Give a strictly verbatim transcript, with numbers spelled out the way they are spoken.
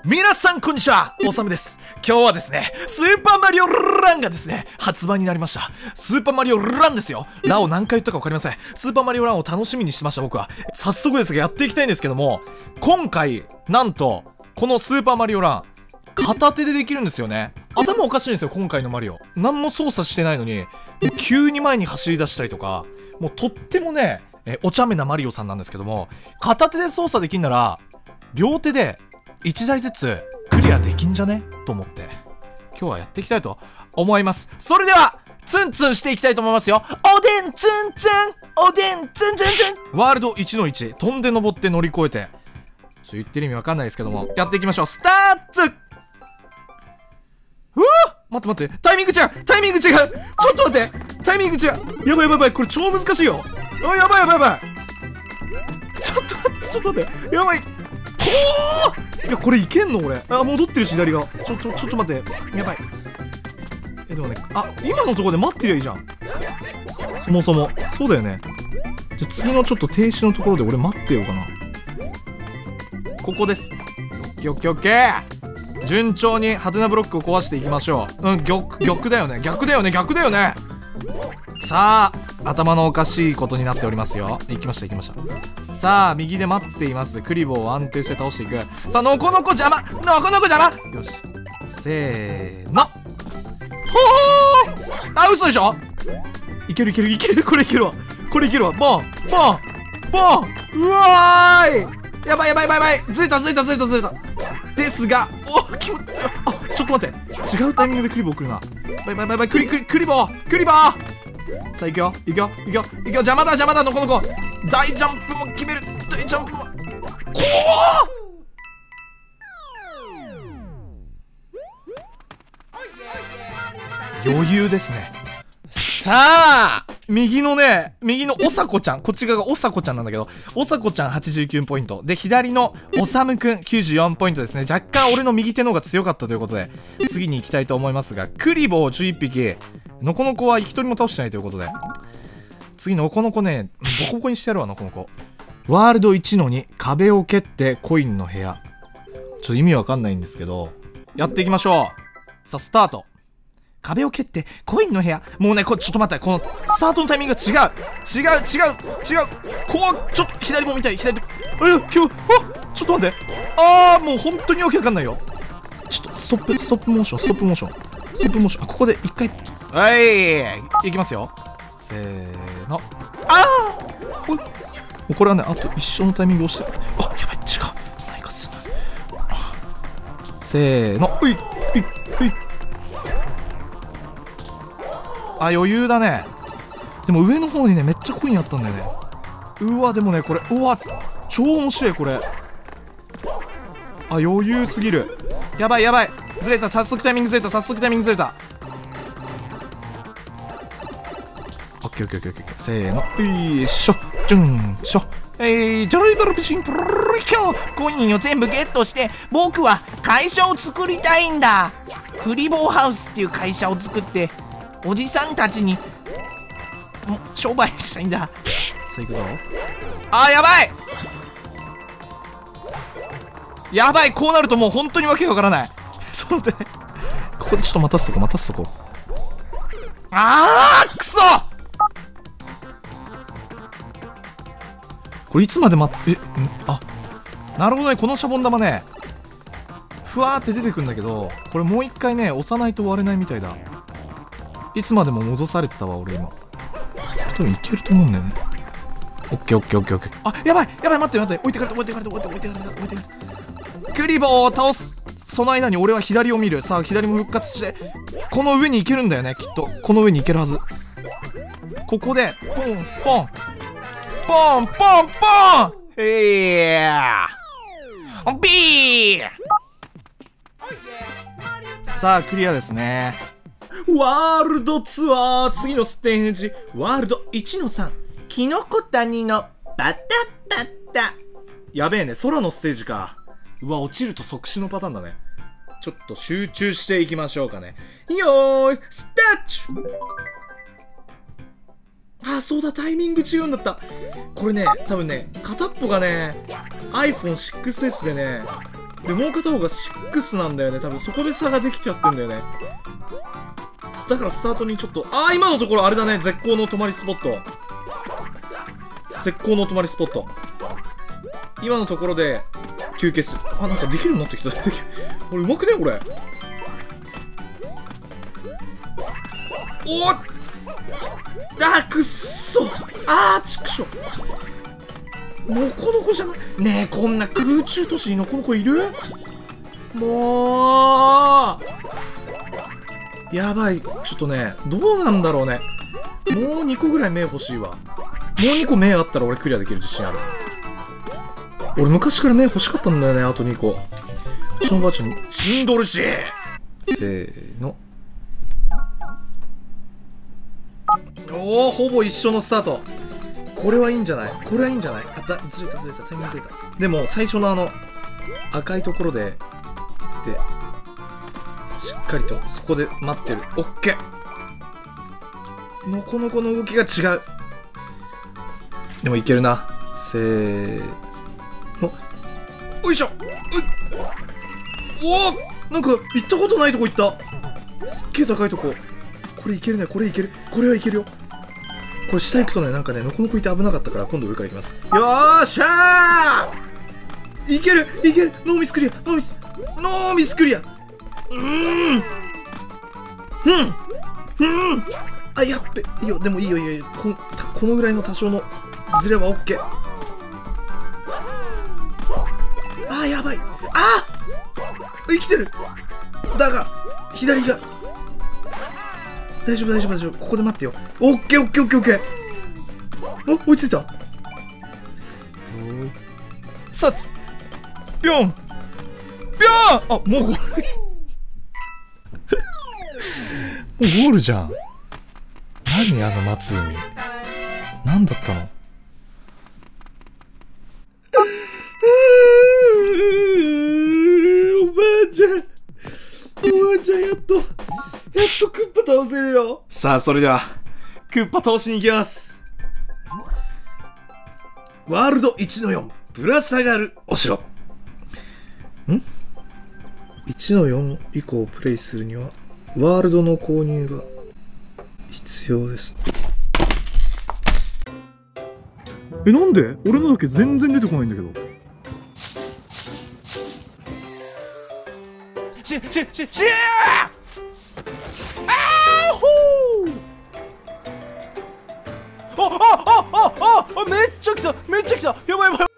皆さんこんにちは、おさむです。今日はですね、スーパーマリオランがですね、発売になりました。スーパーマリオランですよ。ラを何回言ったか分かりません。スーパーマリオランを楽しみにしました、僕は。早速ですがやっていきたいんですけども、今回、なんと、このスーパーマリオラン、片手でできるんですよね。頭おかしいんですよ、今回のマリオ。何も操作してないのに、もう急に前に走り出したりとか、もうとってもね、えお茶目なマリオさんなんですけども、片手で操作できんなら、両手で、いちだいずつクリアできんじゃねと思って今日はやっていきたいと思います。それではツンツンしていきたいと思いますよ。おでんツンツンおでんツンツンツンワールド いちのいち 飛んで登って乗り越えて、ちょっと言ってる意味わかんないですけどもやっていきましょう。スターツ。うわ待って待ってタイミング違うタイミング違うちょっと待ってタイミング違うやばいやばいやばいこれ超難しいよ。あやばいやばいやばいちょっと待ってちょっと待ってやばいおーいやこれいけんの俺。あ戻ってるし左がちょちょちょっと待ってやばい。えでもねあ今のところで待ってりゃいいじゃん。そもそもそうだよね。じゃ次のちょっと停止のところで俺待ってようかな。ここです。オッケーオッケーオッケー。順調にハテナブロックを壊していきましょう。うん玉玉だよね逆だよね逆だよね。さあ頭のおかしいことになっておりますよ。行きました行きました。さあ右で待っていますクリボーを安定して倒していく。さあノコノコ邪魔ノコノコ邪魔よしせーのほーあ嘘でしょ。いけるいけるいけるこれいけるわこれいけるわボンボンボンうわーいやばいやばいやばいやばいずれたずれたずれたずれたですがおっ気持ちあちょっと待って違うタイミングでクリボー来るな。バイバイバイバイクリクリクリボークリボーさあ行くよ行くよ行くよ行くよ邪魔だ邪魔だノコノコ大ジャンプも決める大ジャンプもこう余裕ですね。さあ右のね右のおさこちゃんこっち側がおさこちゃんなんだけどおさこちゃんはちじゅうきゅうポイントで左のおさむくんきゅうじゅうよんポイントですね。若干俺の右手の方が強かったということで次に行きたいと思いますがクリボーじゅういっぴきノコノコは一人も倒してないということで次ノコノコねボコボコにしてやるわノコノコ。ワールドいちのに壁を蹴ってコインの部屋ちょっと意味わかんないんですけどやっていきましょう。さあスタート。壁を蹴ってコインの部屋もうねこちょっと待ってこのスタートのタイミングが違う違う違う違うこうちょっと左も見たい左もえ今日あちょっと待ってあーもう本当にわけわかんないよ。ちょっとストップストップモーションストップモーションストップモーションあここで一回はいいきますよせーのあーおいもうこれはねあと一緒のタイミングをしてあやばい違う何かすせーのういういういあ余裕だね。でも上の方にねめっちゃコインあったんだよね。うわでもねこれうわ超面白いこれ。あ余裕すぎるやばいやばいずれた早速タイミングずれた早速タイミングずれた。オッケーオッケーオッケーオッケーせーのよいしょジュンしょえードリブルピシンプルルキョーコインを全部ゲットして僕は会社を作りたいんだ。クリボーハウスっていう会社を作っておじさんたちにも商売したいんだ。さあ行くぞ。あーやばいやばいこうなるともう本当にわけわからないちょっと待ってここでちょっと待たせとこう待たせとこうあーくそこれいつまで待ってえんあなるほどねこのシャボン玉ねふわーって出てくるんだけどこれもう一回ね押さないと割れないみたいだ。いつまでも戻されてたわ俺今。多分いけると思うんだよね。オッケーオッケーオッケーオッケーあやばいやばい待って待って置いてかれた置いてかれた置いてかれた置いてかれた置いてかれたクリボーを倒すその間に俺は左を見る。さあ左も復活してこの上に行けるんだよねきっとこの上に行けるはず。ここでポンポンポンポンポンへービーさあクリアですね。ワールドツアー次のステージワールドいちのさんキノコ谷のバタッタッタやべえね空のステージか。うわ落ちると即死のパターンだね。ちょっと集中していきましょうかね。よーいスターチあ、そうだ、タイミング違うんだった。これね、多分ね、片っぽがね アイフォンシックスエス でねでもう片方がろくなんだよね。多分そこで差ができちゃってんだよね。だからスタートにちょっと、ああ今のところあれだね、絶好の止まりスポット。絶好の止まりスポット。今のところで休憩する。あ、なんかできるようになってきた。これうまくねこれ。おっ、あーくっそ、あーちくしょ。ノコノコじゃないねえ。こんな空中都市にノコノコいる？もうやばい。ちょっとね、どうなんだろうね。もうにこぐらい目欲しいわ。もうにこ目あったら俺クリアできる自信ある。俺昔から目欲しかったんだよね。あとにこ。うちのばあちゃんに死んどるし。せーの。おお、ほぼ一緒のスタート。これはいいんじゃない？これはいいんじゃない？あ、だ、ずれたずれた、タイミングずれた。でも最初のあの赤いところででしっかりとそこで待ってる。オッケー。のこのこの動きが違う。でもいけるな。せーの。おいしょ。うっ、おお、なんか行ったことないとこ行った。すっげえ高いとこ。これいけるね。これいける。これはいけるよ。これ下行くとね、なんかね、のこのこいて危なかったから、今度上から行きます。よーしゃー、いけるいける。ノーミスクリア、ノーミスノーミスクリア。うーんうんうんあ、やっべ、いいよ。でもいいよいいよいいよ。こ, このぐらいの多少のズレは OK。 あーやばい。あー生きてる。だが左が大丈夫大丈夫大丈夫。ここで待ってよ。オッケーオッケーオッケーオッケー。お、追いついた。さつぴょんぴょん。あ、もうゴールもうゴールじゃん。何あの松海、何だったの。おばあちゃん、おばあちゃん、やっとやっとクッパ倒せるよ。さあそれではクッパ倒しに行きます。ワールドいちのよんぶら下がるお城。ん ?いちのよん 以降プレイするにはワールドの購入が必要です。え、なんで俺のだけ全然出てこないんだけど。ししししあーほー。ああああああ、めっちゃ来ためっちゃ来た。やばいやばい。